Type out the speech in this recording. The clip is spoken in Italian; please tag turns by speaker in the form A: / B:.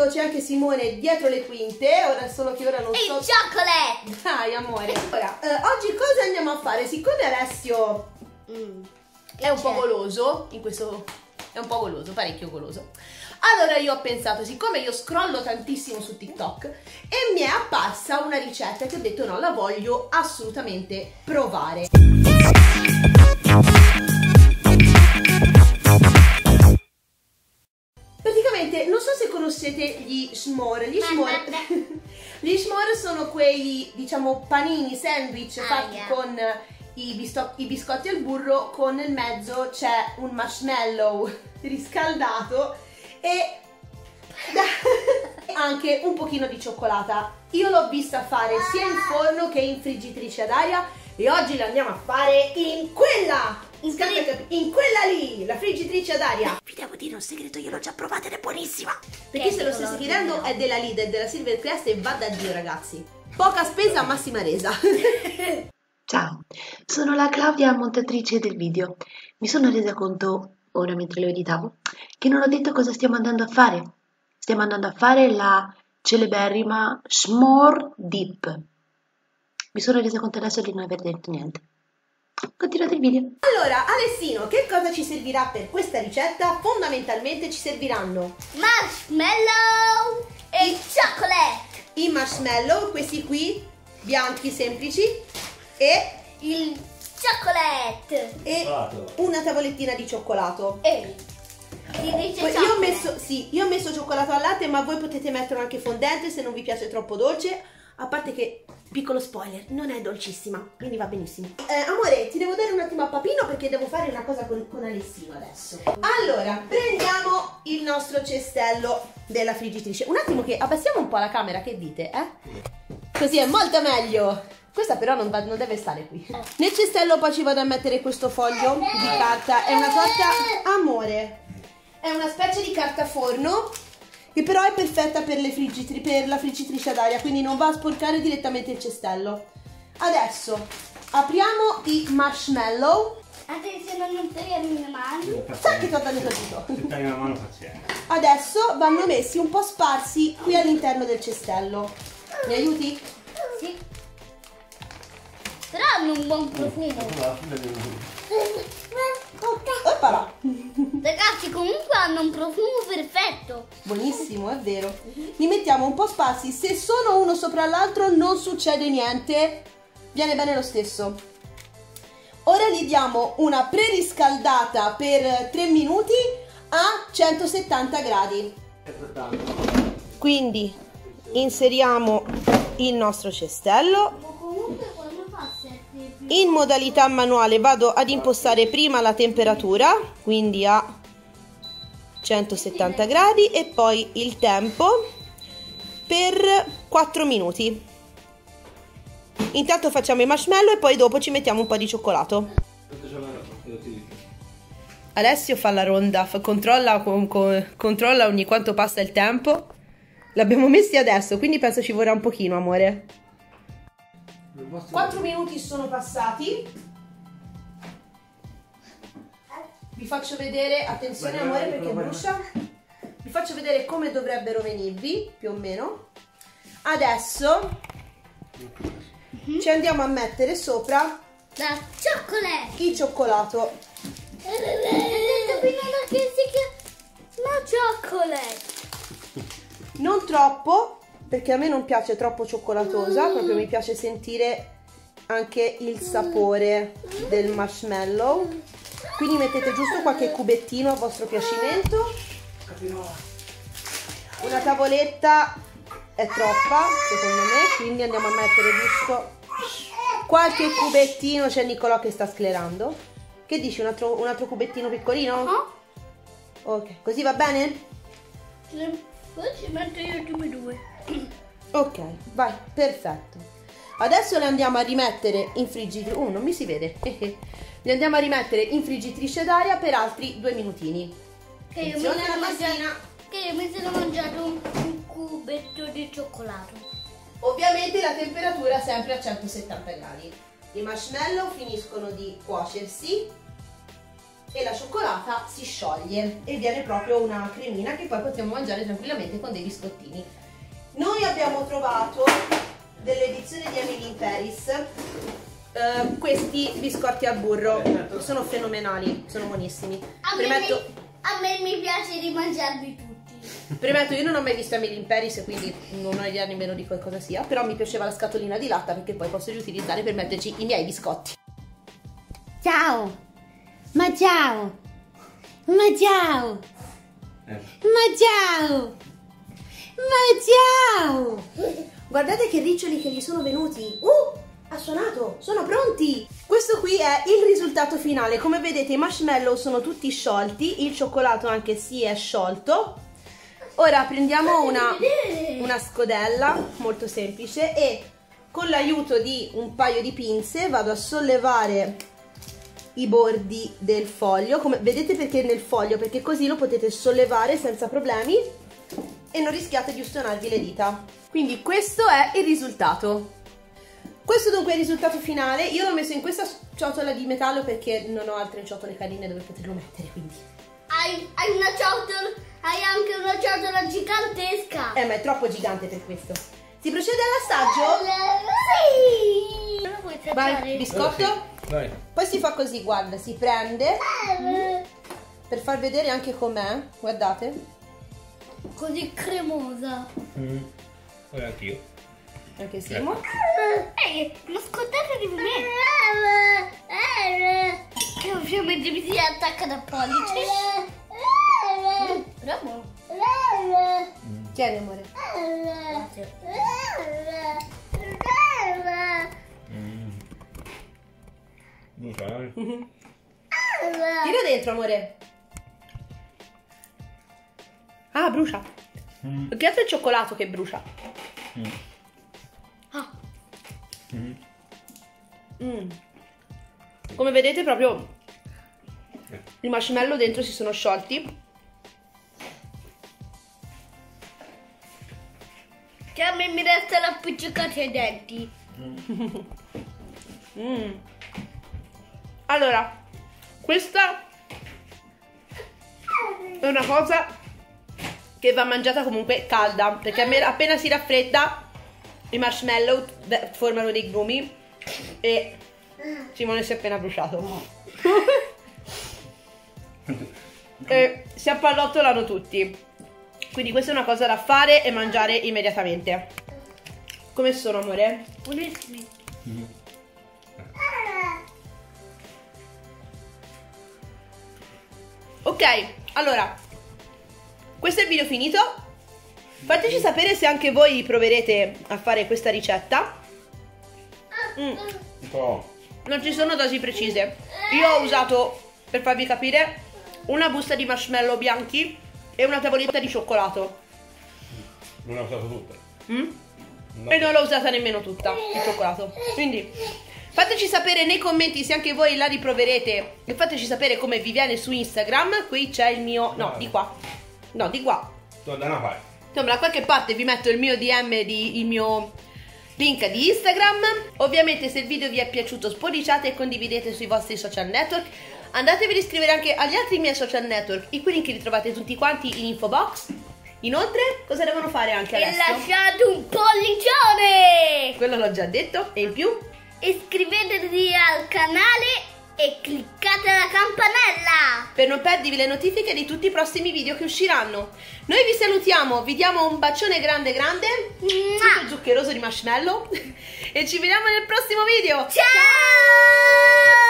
A: solito c'è anche Simone dietro le quinte, solo che ora non so...
B: Il chocolate!
A: Dai amore. Ora, oggi cosa andiamo a fare? Siccome Alessio è un po' goloso, è un po' goloso, parecchio goloso. Allora io ho pensato, siccome io scrollo tantissimo su TikTok e mi è apparsa una ricetta che ho detto no, la voglio assolutamente provare. Praticamente, non so se conoscete gli s'more. Gli s'more sono quei, diciamo, panini, sandwich fatti con i biscotti al burro, con nel mezzo c'è un marshmallow riscaldato e anche un pochino di cioccolata. Io l'ho vista fare sia in forno che in friggitrice ad aria e oggi la andiamo a fare in quella! In quella lì, la friggitrice ad aria. Vi devo dire un segreto, io l'ho già provata ed è buonissima. Per chi se lo stesse chiedendo, è della Lidl, della Silvercrest e va da Dio, ragazzi. Poca spesa, massima resa.
C: Ciao, sono la Claudia, montatrice del video. Mi sono resa conto, ora mentre lo editavo, che non ho detto cosa stiamo andando a fare. Stiamo andando a fare la celeberrima s'more dip. Mi sono resa conto adesso di non aver detto niente. Continuate il video.
A: Allora, Alessino, che cosa ci servirà per questa ricetta? Fondamentalmente ci serviranno
B: marshmallow e chocolate.
A: I marshmallow, questi qui, bianchi semplici, e
B: il chocolate
A: e una tavolettina di cioccolato.
B: Io
A: ho messo cioccolato al latte, ma voi potete mettere anche fondente se non vi piace troppo dolce, a parte che, piccolo spoiler, non è dolcissima, quindi va benissimo. Amore, ti devo dare un attimo a papino perché devo fare una cosa con Alessino adesso. Allora, prendiamo il nostro cestello della friggitrice. Un attimo che abbassiamo un po' la camera, che dite, Così è molto meglio. Questa però non deve stare qui. Nel cestello poi ci vado a mettere questo foglio di carta. È una carta, amore, è una specie di carta forno che però è perfetta per la friggitrice ad aria, quindi non va a sporcare direttamente il cestello. Adesso apriamo i marshmallow.
B: Attenzione, non tagliarmi le mani.
A: Sai che ti ho tagliato tutto.
D: Se tagli la mano pazienza.
A: Adesso vanno messi un po' sparsi qui all'interno del cestello. Mi aiuti?
B: Sì. Però hanno un buon profumo.
A: Oppala.
B: Ragazzi, comunque hanno un profumo perfetto.
A: Buonissimo, è vero. Li mettiamo un po' sparsi. Se sono uno sopra l'altro non succede niente, viene bene lo stesso. Ora gli diamo una preriscaldata per 3 minuti a 170 gradi. Quindi inseriamo il nostro cestello. In modalità manuale vado ad impostare prima la temperatura, quindi a 170 gradi, e poi il tempo per 4 minuti. Intanto facciamo i marshmallow e poi dopo ci mettiamo un po' di cioccolato. Alessio fa la ronda, controlla ogni quanto passa il tempo. L'abbiamo messi adesso, quindi penso ci vorrà un pochino, amore. 4 minuti sono passati. Vi faccio vedere, attenzione amore perché brucia. Vi faccio vedere come dovrebbero venirvi, più o meno. Adesso ci andiamo a mettere sopra
B: la chocolate.
A: il cioccolato.
B: La chocolate.
A: Non troppo, perché a me non piace troppo cioccolatosa, proprio mi piace sentire anche il sapore del marshmallow. Quindi mettete giusto qualche cubettino a vostro piacimento. Una tavoletta è troppa, secondo me, quindi andiamo a mettere giusto qualche cubettino. C'è Nicolò che sta sclerando. Che dici, un altro cubettino piccolino? Ok, così va bene?
B: Poi ci metto io i primi 2.
A: Ok, vai, perfetto. Adesso le andiamo a rimettere in friggitrice. Non mi si vede. Le andiamo a rimettere in friggitrice d'aria per altri 2 minutini.
B: Che io mi sono mangiato un cubetto di cioccolato.
A: Ovviamente la temperatura è sempre a 170 gradi. I marshmallow finiscono di cuocersi e la cioccolata si scioglie e viene proprio una cremina che poi potremo mangiare tranquillamente con dei biscottini. Noi abbiamo trovato delle edizioni di Emily in Paris, questi biscotti al burro, sono fenomenali, sono buonissimi.
B: A me mi piace di mangiarli tutti.
A: Premetto, io non ho mai visto Emily in Paris, quindi non ho idea nemmeno di cosa sia, però mi piaceva la scatolina di latta perché poi posso riutilizzare per metterci i miei biscotti.
B: Ciao! Ma ciao! Ma ciao! Ma ciao! Ma ciao!
A: Guardate che riccioli che gli sono venuti. Ha suonato, sono pronti. Questo qui è il risultato finale. Come vedete i marshmallow sono tutti sciolti, il cioccolato anche si è sciolto. Ora prendiamo una scodella molto semplice e con l'aiuto di un paio di pinze vado a sollevare i bordi del foglio. Come vedete, perché nel foglio? Perché così lo potete sollevare senza problemi e non rischiate di ustionarvi le dita. Quindi questo è il risultato. Questo dunque è il risultato finale. Io l'ho messo in questa ciotola di metallo perché non ho altre ciotole carine dove poterlo mettere, quindi.
B: Hai una ciotola, hai anche una ciotola gigantesca.
A: Ma è troppo gigante per questo. Si procede all'assaggio?
B: Sì. Non lo puoi
A: Vai,
B: assaggiare?
A: biscotto.
D: Dai.
A: Poi si fa così, guarda, si prende per far vedere anche com'è. Guardate.
B: Così cremosa.
D: Poi anch'io.
A: Anche Simo.
B: Ehi, lo scottate di me. Che ovviamente mi si attacca da pollice. Bravo.
A: Tieni, amore.
B: Grazie.
D: Brucia,
A: Tira dentro, amore. Ah, brucia. Perché altro è il cioccolato che brucia.
B: Ah.
A: Come vedete proprio i marshmallow dentro si sono sciolti.
B: Che a me mi restano appiccicati ai denti.
A: Allora, questa è una cosa che va mangiata comunque calda, perché appena si raffredda i marshmallow formano dei grumi e Simone si è appena bruciato. E si appallottolano tutti. Quindi questa è una cosa da fare e mangiare immediatamente. Come sono, amore?
B: Buonissimi.
A: Ok, allora, questo è il video finito. Fateci sapere se anche voi proverete a fare questa ricetta.
D: un po'.
A: Non ci sono dosi precise. Io ho usato, per farvi capire, una busta di marshmallow bianchi e una tavoletta di cioccolato.
D: Non l'ho usato tutta.
A: E non l'ho usata nemmeno tutta, il cioccolato. Quindi fateci sapere nei commenti se anche voi la riproverete e fateci sapere come vi viene su Instagram. Qui c'è il mio... no, di qua. No, di qua.
D: Da una parte.
A: Insomma, da qualche parte vi metto il mio DM, il mio link di Instagram. Ovviamente se il video vi è piaciuto spolliciate e condividete sui vostri social network. Andatevi ad iscrivere anche agli altri miei social network, i cui link li trovate tutti quanti in info box. Inoltre, cosa devono fare anche
B: E
A: adesso?
B: lasciate un pollicione!
A: Quello l'ho già detto. E in più?
B: Iscrivetevi al canale e cliccate la campanella!
A: Per non perdervi le notifiche di tutti i prossimi video che usciranno. Noi vi salutiamo, vi diamo un bacione grande grande, tutto zuccheroso di marshmallow e ci vediamo nel prossimo video.
B: Ciao!